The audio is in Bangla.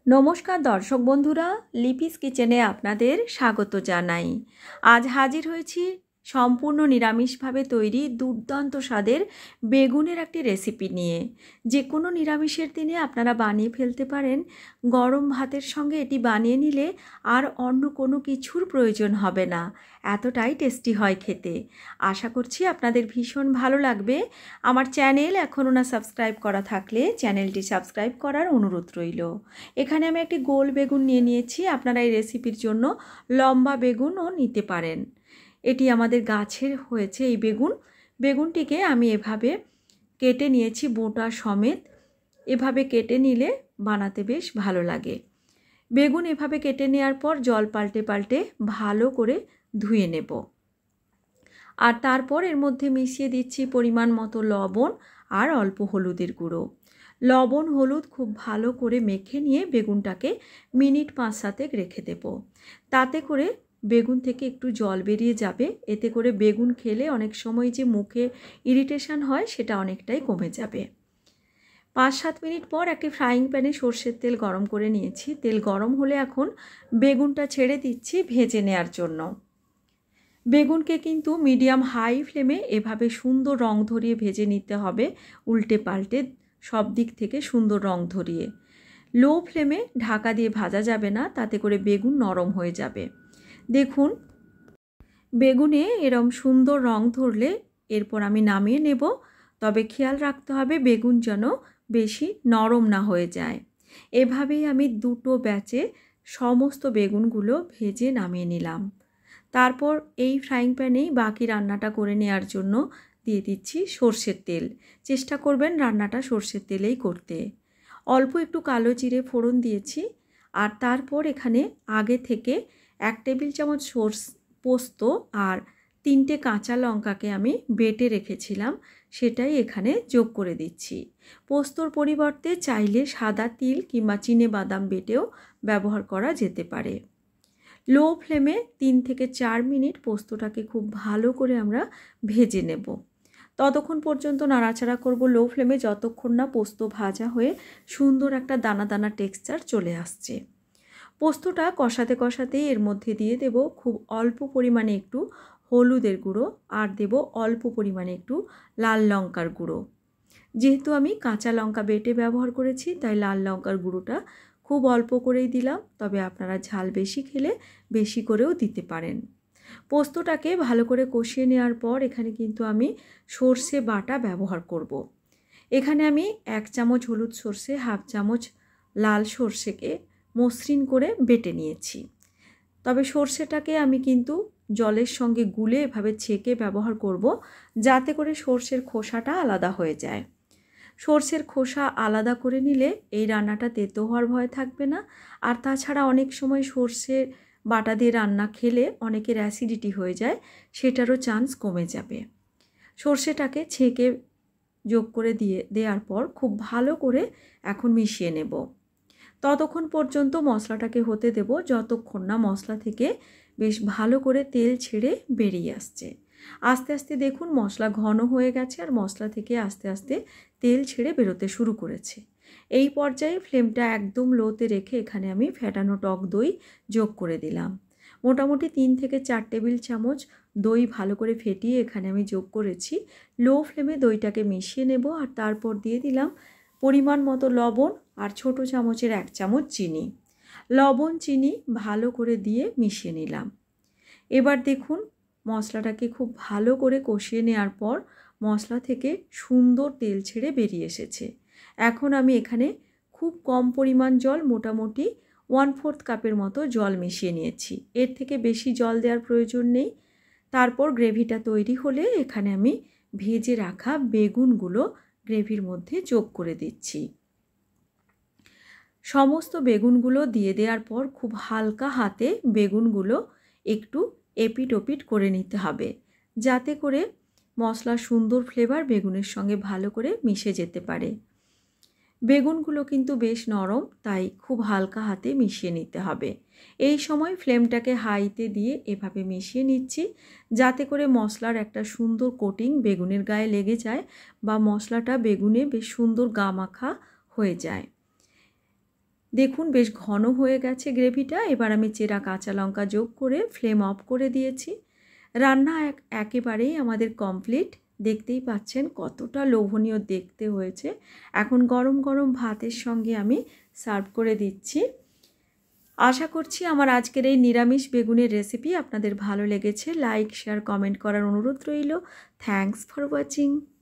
নমস্কার দর্শক বন্ধুরা, লিপিস কিচেনে আপনাদের স্বাগত জানাই। আজ হাজির হয়েছি সম্পূর্ণ নিরামিষভাবে তৈরি দুর্দান্ত স্বাদের বেগুনের একটি রেসিপি নিয়ে। যে কোনো নিরামিষের দিনে আপনারা বানিয়ে ফেলতে পারেন। গরম ভাতের সঙ্গে এটি বানিয়ে নিলে আর অন্য কোনো কিছুর প্রয়োজন হবে না, এতটাই টেস্টি হয় খেতে। আশা করছি আপনাদের ভীষণ ভালো লাগবে। আমার চ্যানেল এখনও না সাবস্ক্রাইব করা থাকলে চ্যানেলটি সাবস্ক্রাইব করার অনুরোধ রইল। এখানে আমি একটি গোল বেগুন নিয়েছি। আপনারা এই রেসিপির জন্য লম্বা বেগুনও নিতে পারেন। এটি আমাদের গাছের হয়েছে এই বেগুনটিকে আমি এভাবে কেটে নিয়েছি বোটা সমেত। এভাবে কেটে নিলে বানাতে বেশ ভালো লাগে। বেগুন এভাবে কেটে নেওয়ার পর জল পাল্টে পাল্টে ভালো করে ধুয়ে নেব। আর তারপর এর মধ্যে মিশিয়ে দিচ্ছি পরিমাণ মতো লবণ আর অল্প হলুদের গুঁড়ো। লবণ হলুদ খুব ভালো করে মেখে নিয়ে বেগুনটাকে মিনিট 5-7 রেখে দেব। তাতে করে বেগুন থেকে একটু জল বেরিয়ে যাবে। এতে করে বেগুন খেলে অনেক সময় যে মুখে ইরিটেশন হয় সেটা অনেকটাই কমে যাবে। 5-7 মিনিট পর একটি ফ্রাইং প্যানে সর্ষের তেল গরম করে নিয়েছি। তেল গরম হলে এখন বেগুনটা ছেড়ে দিচ্ছি ভেজে নেওয়ার জন্য। বেগুনকে কিন্তু মিডিয়াম হাই ফ্লেমে এভাবে সুন্দর রং ধরিয়ে ভেজে নিতে হবে, উল্টে পাল্টে সব দিক থেকে সুন্দর রং ধরিয়ে। লো ফ্লেমে ঢাকা দিয়ে ভাজা যাবে না, তাতে করে বেগুন নরম হয়ে যাবে। দেখুন বেগুনে এরম সুন্দর রং ধরলে এরপর আমি নামিয়ে নেব। তবে খেয়াল রাখতে হবে বেগুন যেন বেশি নরম না হয়ে যায়। এভাবেই আমি দুটো ব্যাচে সমস্ত বেগুনগুলো ভেজে নামিয়ে নিলাম। তারপর এই ফ্রাইং প্যানেই বাকি রান্নাটা করে নেওয়ার জন্য দিয়ে দিচ্ছি সর্ষের তেল। চেষ্টা করবেন রান্নাটা সর্ষের তেলেই করতে। অল্প একটু কালো জিরে ফোড়ন দিয়েছি। আর তারপর এখানে আগে থেকে 1 টেবিল চামচ পোস্ত আর 3টে কাঁচা লঙ্কাকে আমি বেটে রেখেছিলাম, সেটাই এখানে যোগ করে দিচ্ছি। পোস্তর পরিবর্তে চাইলে সাদা তিল কিংবা চিনেবাদাম বেটেও ব্যবহার করা যেতে পারে। লো ফ্লেমে 3 থেকে 4 মিনিট পোস্তটাকে খুব ভালো করে আমরা ভেজে নেব। ততক্ষণ পর্যন্ত নাড়াচাড়া করব লো ফ্লেমে, যতক্ষণ না পোস্ত ভাজা হয়ে সুন্দর একটা দানা দানা টেক্সচার চলে আসছে। পোস্তটা কষাতে কষাতেই এর মধ্যে দিয়ে দেব খুব অল্প পরিমাণে একটু হলুদের গুঁড়ো আর দেব অল্প পরিমাণে একটু লাল লঙ্কার গুঁড়ো। যেহেতু আমি কাঁচা লঙ্কা বেটে ব্যবহার করেছি তাই লাল লঙ্কার গুঁড়োটা খুব অল্প করেই দিলাম, তবে আপনারা ঝাল বেশি খেলে বেশি করেও দিতে পারেন। পোস্তটাকে ভালো করে কষিয়ে নেওয়ার পর এখানে কিন্তু আমি সর্ষে বাটা ব্যবহার করব। এখানে আমি 1 চামচ হলুদ সর্ষে, 1/2 চামচ লাল সর্ষেকে মসৃণ করে বেটে নিয়েছি। তবে সর্ষেটাকে আমি কিন্তু জলের সঙ্গে গুলে এভাবে ছেঁকে ব্যবহার করব, যাতে করে সর্ষের খোসাটা আলাদা হয়ে যায়। সর্ষের খোসা আলাদা করে নিলে এই রান্নাটা তেতো হওয়ার ভয় থাকবে না। আর তাছাড়া অনেক সময় সর্ষে বাটা দিয়ে রান্না খেলে অনেকের অ্যাসিডিটি হয়ে যায়, সেটারও চান্স কমে যাবে। সর্ষেটাকে ছেঁকে যোগ করে দেওয়ার পর খুব ভালো করে এখন মিশিয়ে নেব। ততক্ষণ পর্যন্ত মশলাটাকে হতে দেব যতক্ষণ না মশলা থেকে বেশ ভালো করে তেল ছেড়ে বেরিয়ে আসছে। আস্তে আস্তে দেখুন মশলা ঘন হয়ে গেছে আর মশলা থেকে আস্তে আস্তে তেল ছেড়ে বেরোতে শুরু করেছে। এই পর্যায়ে ফ্লেমটা একদম লোতে রেখে এখানে আমি ফেটানো টক দই যোগ করে দিলাম। মোটামুটি 3 থেকে 4 টেবিল চামচ দই ভালো করে ফেটিয়ে এখানে আমি যোগ করেছি। লো ফ্লেমে দইটাকে মিশিয়ে নেব আর তারপর দিয়ে দিলাম পরিমাণ মতো লবণ আর ছোট চামচের 1 চামচ চিনি। লবণ চিনি ভালো করে দিয়ে মিশিয়ে নিলাম। এবার দেখুন মশলাটাকে খুব ভালো করে কষিয়ে নেওয়ার পর মশলা থেকে সুন্দর তেল ছেড়ে বেরিয়ে এসেছে। এখন আমি এখানে খুব কম পরিমাণ জল, মোটামুটি 1/4 কাপের মতো জল মিশিয়ে নিয়েছি। এর থেকে বেশি জল দেওয়ার প্রয়োজন নেই। তারপর গ্রেভিটা তৈরি হলে এখানে আমি ভেজে রাখা বেগুনগুলো গ্রেভির মধ্যে যোগ করে দিচ্ছি। সমস্ত বেগুনগুলো দিয়ে দেওয়ার পর খুব হালকা হাতে বেগুনগুলো একটু এপিট ওপিট করে নিতে হবে, যাতে করে মশলার সুন্দর ফ্লেভার বেগুনের সঙ্গে ভালো করে মিশে যেতে পারে। বেগুনগুলো কিন্তু বেশ নরম, তাই খুব হালকা হাতে মিশিয়ে নিতে হবে। এই সময় ফ্লেমটাকে হাইতে দিয়ে এভাবে মিশিয়ে নিচ্ছি, যাতে করে মশলার একটা সুন্দর কোটিং বেগুনের গায়ে লেগে যায় বা মশলাটা বেগুনে বেশ সুন্দর গা মাখা হয়ে যায়। দেখুন বেশ ঘন হয়ে গেছে গ্রেভিটা। এবার আমি চেরা কাঁচা লঙ্কা যোগ করে ফ্লেম অফ করে দিয়েছি। রান্না একেবারেই আমাদের কমপ্লিট। দেখতেই পাচ্ছেন কতটা লোভনীয় দেখতে হয়েছে। এখন গরম গরম ভাতের সঙ্গে আমি সার্ভ করে দিচ্ছি। আশা করছি আমার আজকের এই নিরামিষ বেগুনের রেসিপি আপনাদের ভালো লেগেছে। লাইক, শেয়ার, কমেন্ট করার অনুরোধ রইল। Thanks for watching.